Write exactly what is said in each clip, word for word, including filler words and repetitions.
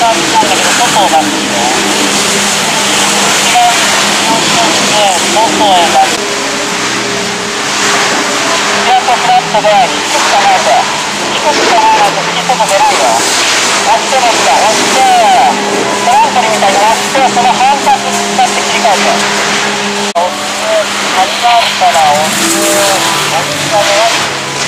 感じなんだけど、外を出すんで。違うポジションで、外へ出す。ピアとフラットで、低く構えて。低く構えないと次外出ないよ。押してもいいんだ。押して、トランポリンみたいに押して、その反発使って切り替えて。押す、張りがあるから押す、押すが弱い。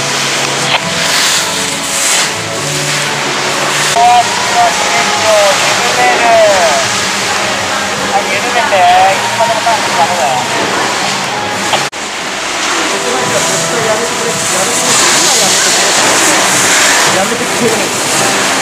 こうやって緩める。はい、緩めて、いつまでもターンしちゃダメだよ。やめてくれ。やめてくれ。